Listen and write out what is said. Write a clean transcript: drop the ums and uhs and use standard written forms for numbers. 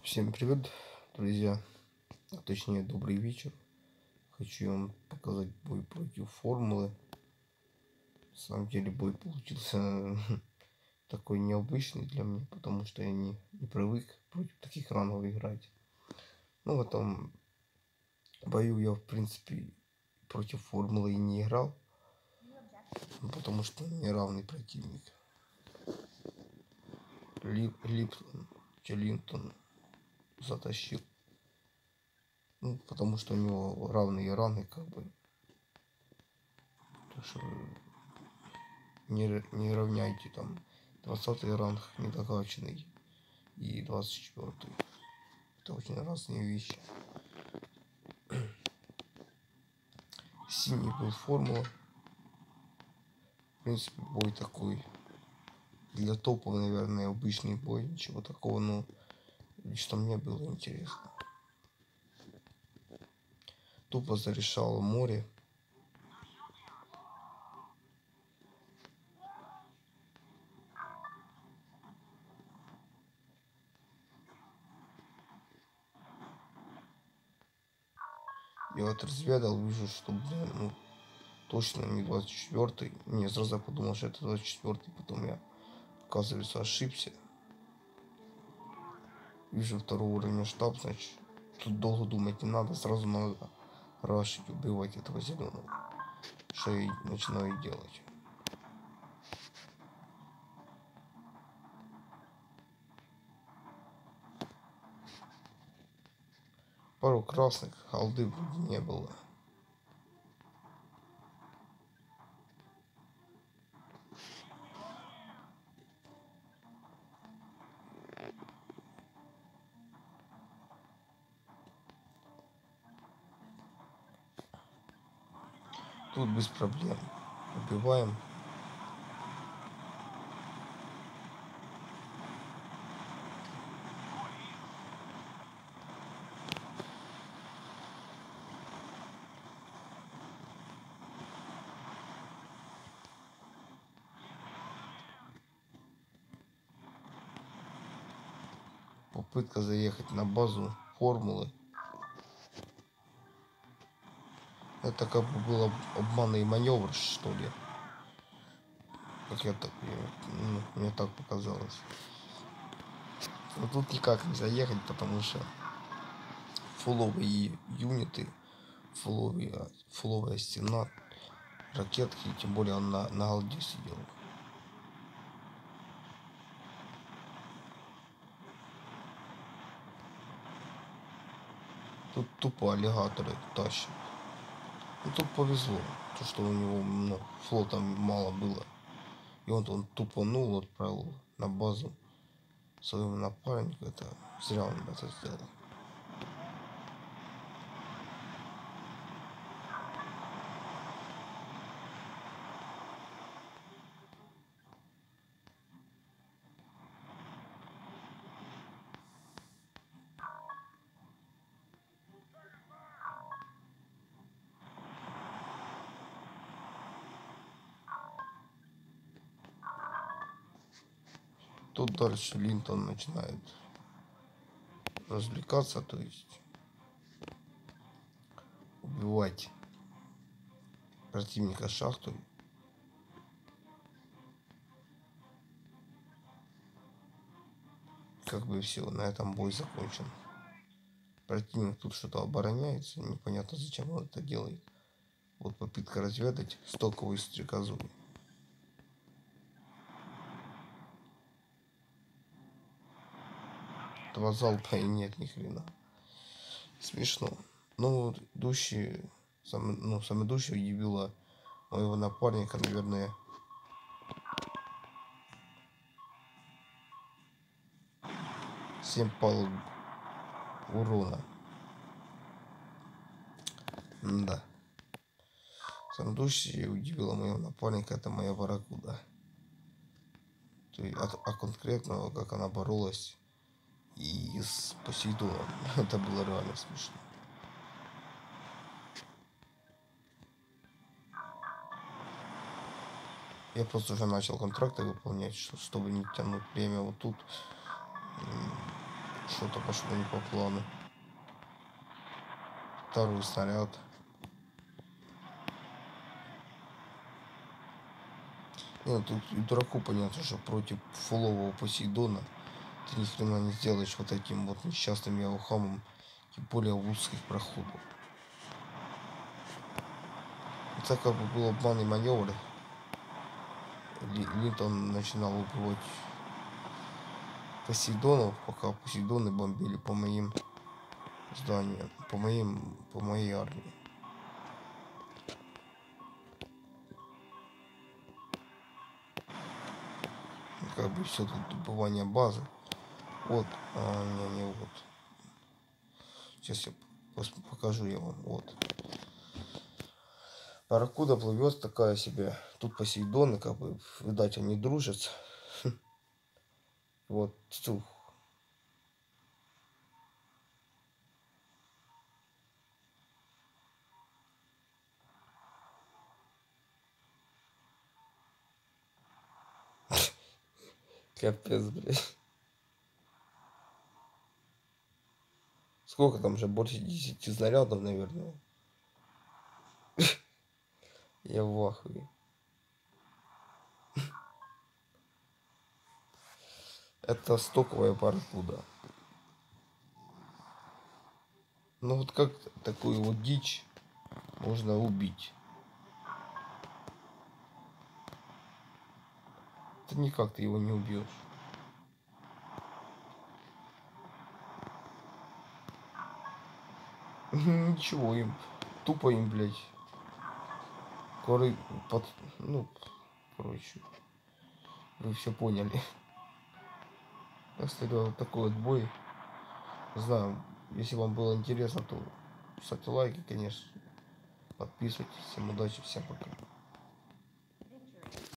Всем привет, друзья, а точнее добрый вечер. Хочу вам показать бой против формулы. На самом деле бой получился такой необычный для меня, потому что я не привык против таких рангов играть. Ну, в этом бою я в принципе против формулы и не играл, потому что он неравный противник. Линтон затащил. Ну, потому что у него равные раны, как бы. Так что не равняйте там 20 ранг недокачанный и 24. Это очень разные вещи. Синий был формула. В принципе, бой такой. Для топов, наверное, обычный бой. Ничего такого, но лично мне было интересно. Тупо зарешало море. Я вот разведал, вижу, что, блин, ну, точно не 24-й. Не, сразу подумал, что это 24-й. Потом я, оказывается, ошибся. Вижу второго уровня штаб, значит, тут долго думать не надо. Сразу надо рашить, убивать этого зеленого. Что я начинаю делать. Пару красных, халды вроде не было. Тут без проблем. Убиваем. Попытка заехать на базу формулы. Это как бы был обманный маневр, что ли. Как я так, мне так показалось. Но тут никак не заехать, потому что фуловые юниты, фуловая стена, ракетки, тем более он на голде сидел. Тут тупо аллигаторы тащат. Ну, тут повезло, то что у него флота мало было. И он тупанул, отправил на базу своего напарника. Это зря он это сделал. Тут дальше Линтон начинает развлекаться, то есть убивать противника шахтой. Как бы все, на этом бой закончен. Противник тут что-то обороняется, непонятно зачем он это делает. Вот попытка разведать стоковый стрекозу. Два залпа и нет ни хрена. Смешно. Ну, сам идущий удивила моего напарника, наверное, 7 палуб урона. Да. Сандущий удивила моего напарника, это моя барракуда. А конкретно, как она боролась и с Посейдоном. Это было реально смешно. Я просто уже начал контракты выполнять, чтобы не тянуть время вот тут. что-то пошло не по плану. Второй снаряд. Нет, тут и дураку понятно, что против фулового Посейдона ты ни хрена не сделаешь вот этим вот несчастным Яухамом, тем более в узких проходах. Это как бы был обманный маневр. Линтон начинал убивать Посейдонов, пока Посейдоны бомбили по моим зданиям, по моей армии. Как бы все тут добывание базы. Вот, не вот. Сейчас я покажу я вам. Вот. Барракуда плывет такая себе. Тут Посейдоны, как бы, видать, они дружат. Вот, цух. Капец, блядь. Сколько там же? Больше 10 снарядов, наверное. Я в ахуе. Это стоковая барракуда. Ну вот как такую вот дичь можно убить? Это никак ты его не убьешь. Ничего им. Тупо им, блядь. Ну, короче. Вы все поняли. Если вот такой вот бой. Не знаю, если вам было интересно, то ставьте лайки, конечно. Подписывайтесь. Всем удачи, всем пока.